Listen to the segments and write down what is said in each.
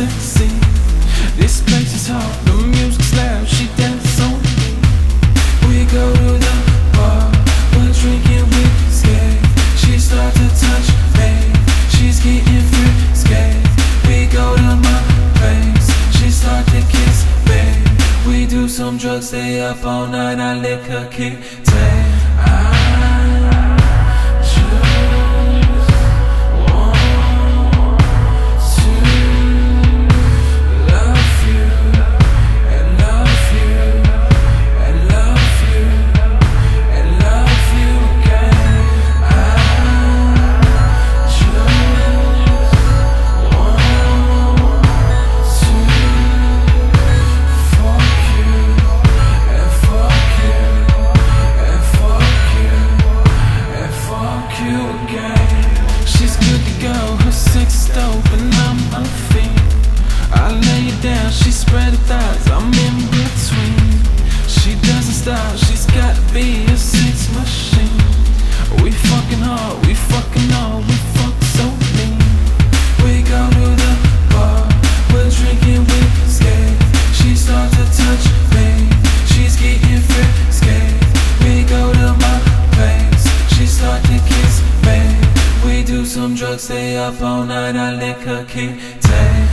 sexy. This place is hot, the music's loud, she dance on me. We go to the bar, we're drinking whiskey. She starts to touch me, she's getting frisky. We go to my place, she starts to kiss me. We do some drugs, stay up all night, I lick her kick tail. She's good to go, her sex dope and I'm a fiend. I lay it down, she spread her thighs, I'm in between. She doesn't stop, she's gotta be a sex machine. We fucking hard, we fucking hard, we fuck so mean. We go to the bar, we're drinking whiskey. She starts to touch me, she's getting frisky. We go to my place, she starts to kiss me. We do some drugs, stay up all night, I lick her kick tail.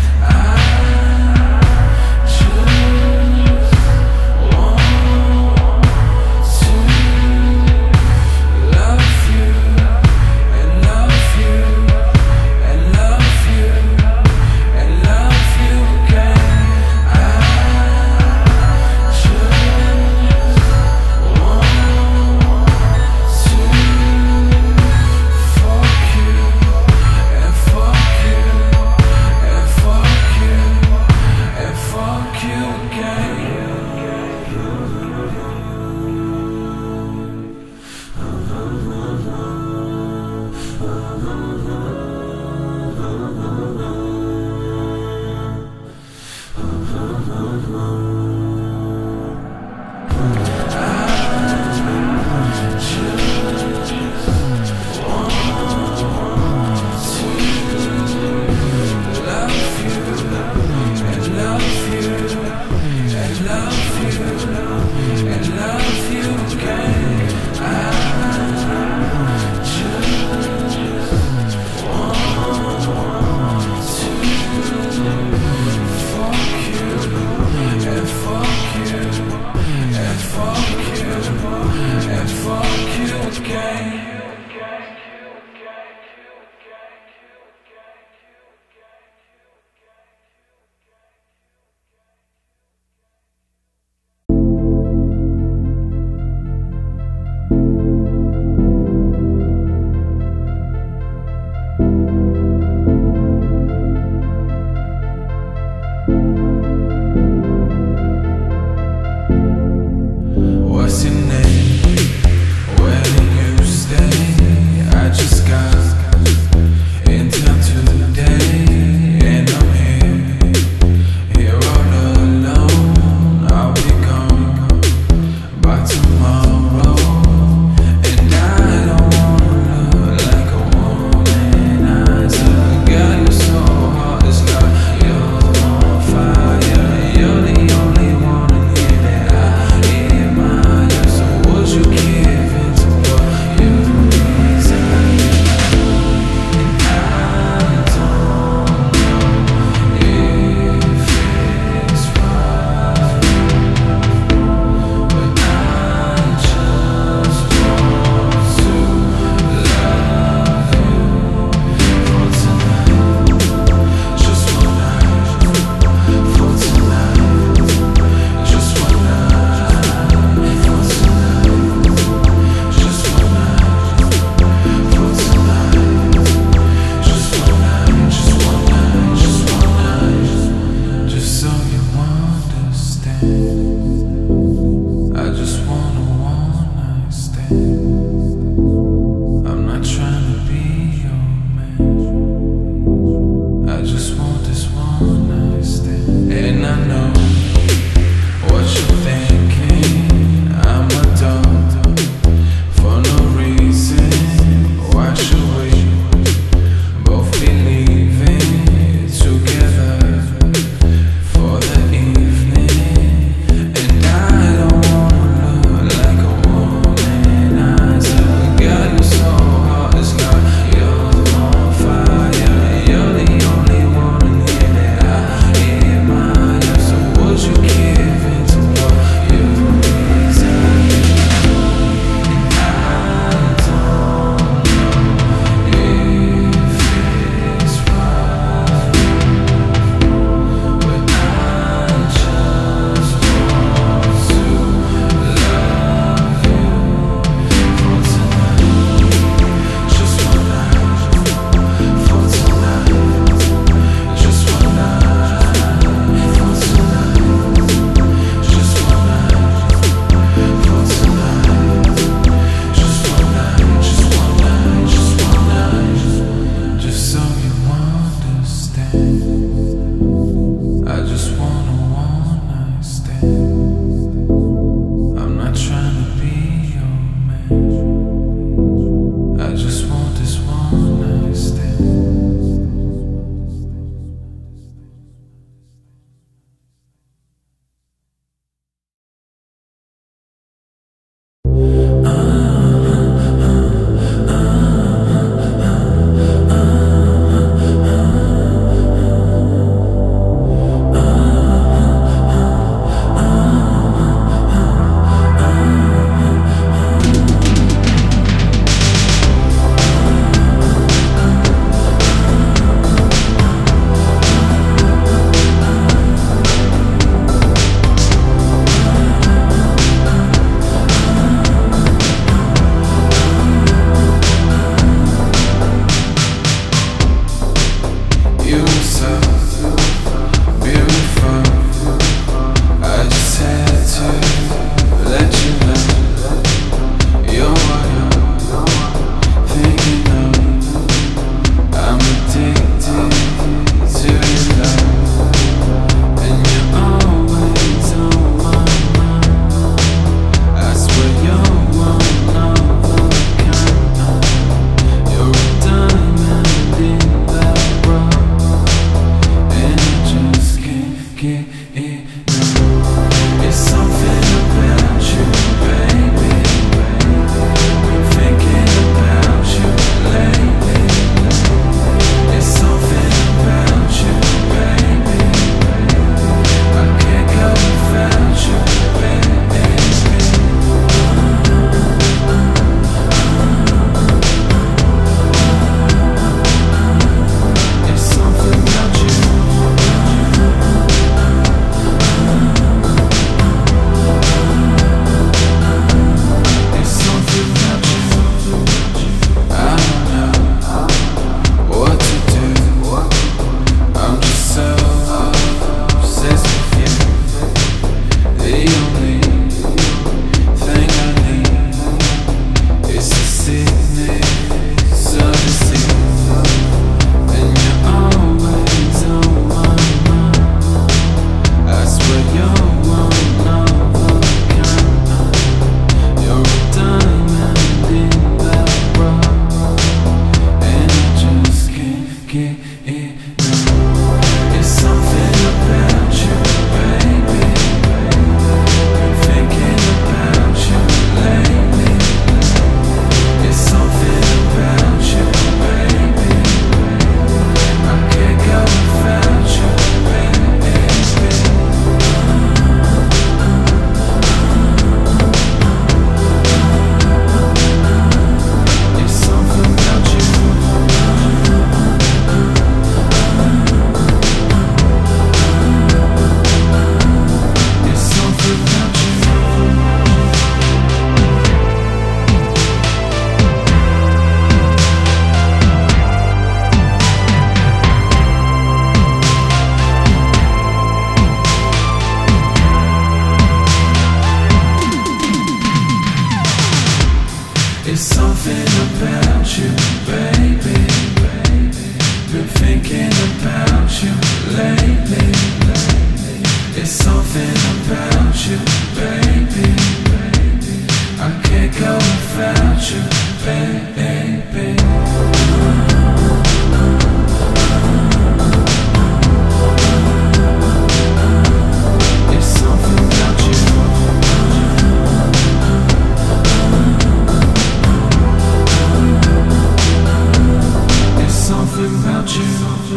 something about you.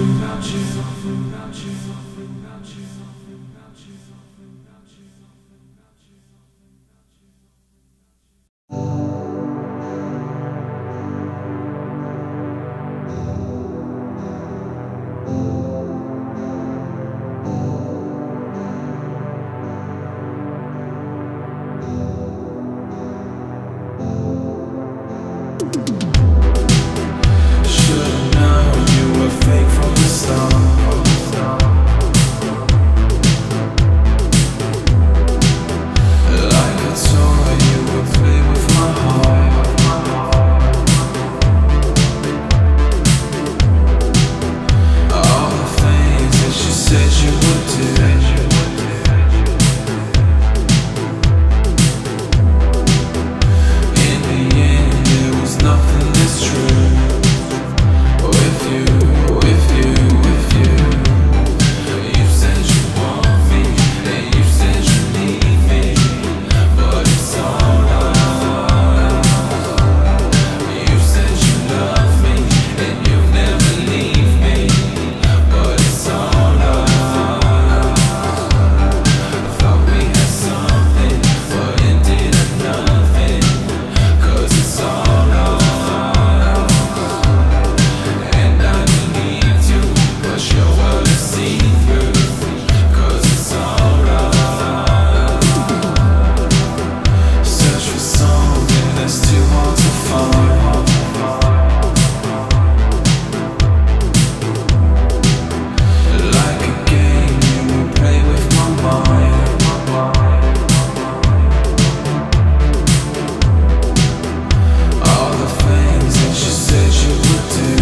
Should've known you were fake from the start. Like a toy, you would play with my heart. All the things that you said you would do. In the end, there was nothing that's true. With you, with you, with you. You said you want me, and you said you need me, but it's all lies. You said you love me, and you never leave me, but it's all lies. Thought we had something, but ended up nothing, 'cause it's all lies. And I believed you, but your world is see-through, 'cause it's all lies. Search for something that's too hard to find. Like a game, you would play with my mind. All the things that you said you would do.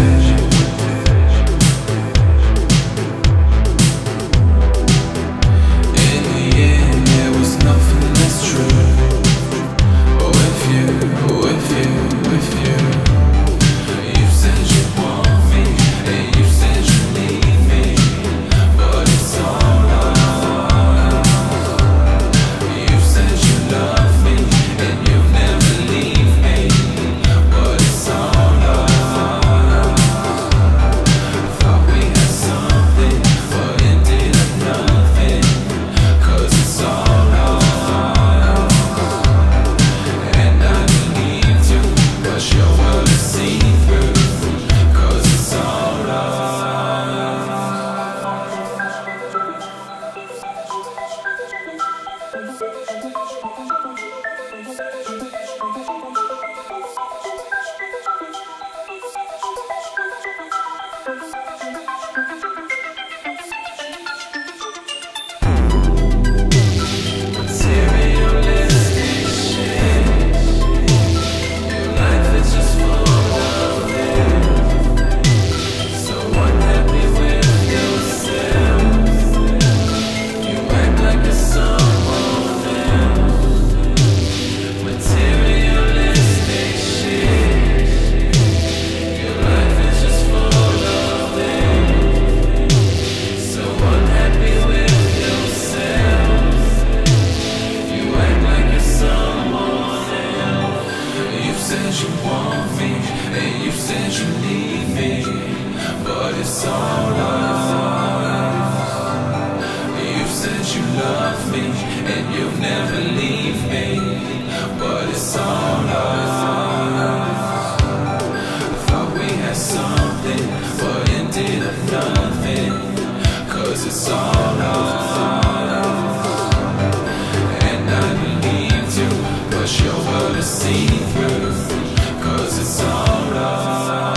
In the end, there was nothing that's true. With you, with you, with you. You said you want me, and you said you need me, but it's all lies. You said you love me, and you never leave me, but it's all lies. Thought we had something, but ended up nothing, 'cause it's all lies. And I believed you, but your world is see-through, 'cause it's all lies. Materialistic shit. Your life is just full of it. So unhappy with yourself. You act like you're someone else. Materialistic shit. Your life is just full of it. So unhappy with yourself. You act like you're someone else. You said you want me, and you said you need me, but it's all lies. You said you love me, and you'll never leave me, but it's all lies. Thought we had something, but ended up nothing, 'cause it's all lies. And I believed you, but your world is see-through, 'cause it's all lies.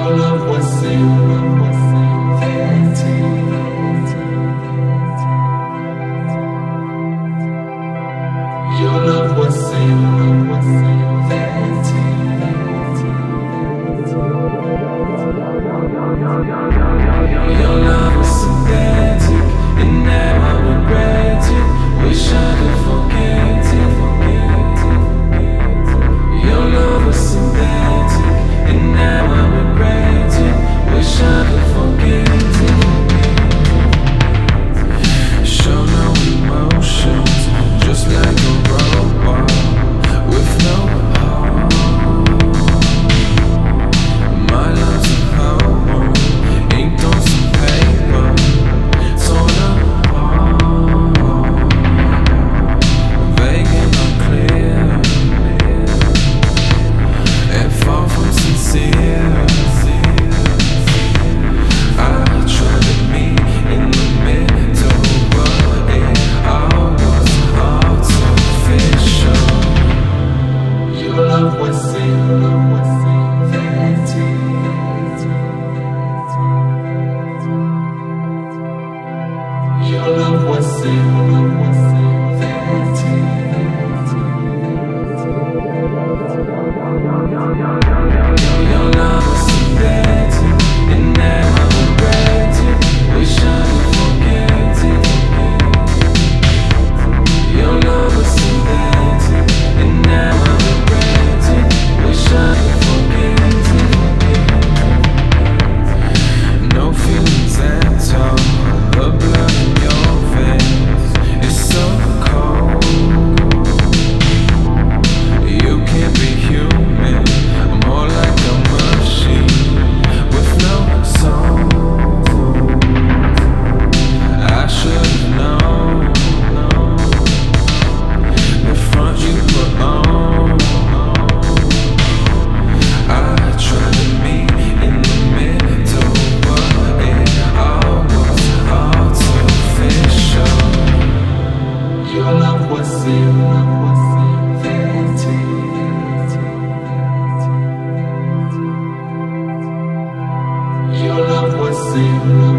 Your love was vanity. Your love was vanity. Your love was synthetic, and now I regret it. Wish I could forget it. Your love was synthetic, and now I regret it. Wish I could forget it. Show no emotions, just like a robot with no heart. My love's a poem, inked on some paper, torn apart, vague and unclear, and far from sincere. I tried to meet in the middle, but it all was artificial. Your love was vanity. Your love was vanity. Your love was synthetic, and now I regret it. Wish I could forget it. Your love was synthetic, and now I regret it. Wish I could forget it. No feelings at all. The blood in your veins is so cold. You can't be human, more like a machine with no soul. I should've known the front you put on. I tried to meet in the middle, but it all was artificial. Your love was vanity. Your love was